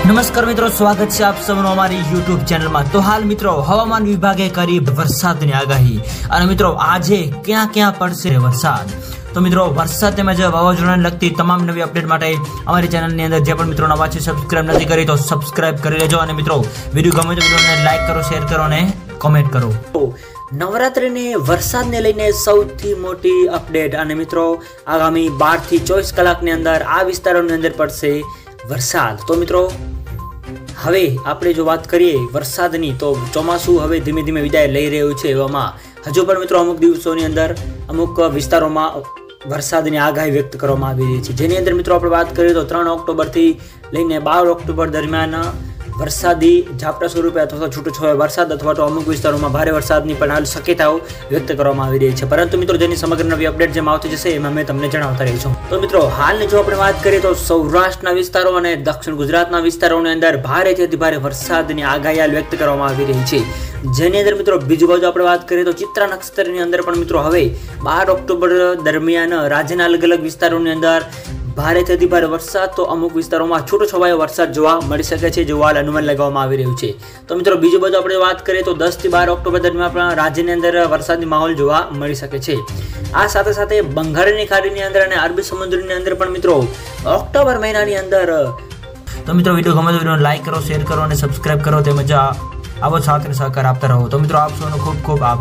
નમસ્કાર મિત્રો, સ્વાગત છે આપ સૌનું અમારી YouTube ચેનલમાં। તો હાલ મિત્રો હવામાન વિભાગે કરી વરસાદની આગાહી અને મિત્રો આજે ક્યાં ક્યાં પડશે વરસાદ। તો મિત્રો વરસાદ તેમજ વાવાઝોડાને લગતી તમામ નવી અપડેટ માટે અમારી ચેનલની અંદર જે પણ મિત્રો નવા છે સબસ્ક્રાઇબ નથી કરી તો સબસ્ક્રાઇબ કરી લેજો અને મિત્રો વિડિયો ગમે તો વિડિયોને લાઈક કરો, શેર કરો અને કમેન્ટ કરો। નવરાત્રિની વરસાદને લઈને સૌથી મોટી અપડેટ અને મિત્રો આગામી 12 થી 24 કલાકની અંદર આ વિસ્તારોની અંદર પડશે વરસાદ। તો મિત્રો હવે આપણે જો વાત કરીએ વરસાદની તો ચોમાસું હવે ધીમે ધીમે વિદાય લઈ રહ્યું છે। એવામાં હજુ પણ મિત્રો અમુક દિવસોની અંદર અમુક વિસ્તારોમાં વરસાદની આગાહી વ્યક્ત કરવામાં આવી રહી છે, જેની અંદર મિત્રો આપણે વાત કરીએ તો 3 ઓક્ટોબરથી લઈને 12 ઓક્ટોબર દરમિયાન વરસાદી ઝાપટા સ્વરૂપે અથવા છૂટોછવાયો વરસાદ અથવા તો અમુક વિસ્તારોમાં ભારે વરસાદની પણ હાલ શક્યતાઓ વ્યક્ત કરવામાં આવી રહી છે। પરંતુ મિત્રો જેની સમગ્ર નવી અપડેટ જેમ આવતી જશે એમાં મેં તમને જણાવતા રહીશું। તો મિત્રો હાલની જો આપણે વાત કરીએ તો સૌરાષ્ટ્રના વિસ્તારો અને દક્ષિણ ગુજરાતના વિસ્તારોની અંદર ભારેથી અતિ ભારે વરસાદની આગાહી હાલ વ્યક્ત કરવામાં આવી રહી છે, જેની અંદર મિત્રો બીજી બાજુ આપણે વાત કરીએ તો ચિત્રા નક્ષત્રની અંદર પણ મિત્રો હવે 12 ઓક્ટોબર દરમિયાન રાજ્યના અલગ અલગ વિસ્તારોની અંદર ભારેથી અતિ ભારે વરસાદ તો અમુક વિસ્તારોમાં છૂટોછવાયો વરસાદ જોવા મળી શકે છે, જેવું હાલ અનુમાન લગાવવામાં આવી રહ્યું છે। તો મિત્રો બીજી બાજુ આપણે વાત કરીએ તો 10 થી 12 ઓક્ટોબર દરમિયાન પણ રાજ્યની અંદર વરસાદી માહોલ જોવા મળી શકે છે। આ સાથે સાથે બંગાળની ખાડીની અંદર અને અરબી સમુદ્રની અંદર પણ મિત્રો ઓક્ટોબર મહિનાની અંદર તો મિત્રો વિડીયો ગમે તો વિડીયોને લાઈક કરો, શેર કરો અને સબસ્ક્રાઇબ કરો તેમજ આવો સાથ અને સહકાર આપતા રહો। તો મિત્રો આપ સૌનો ખૂબ ખૂબ આભાર।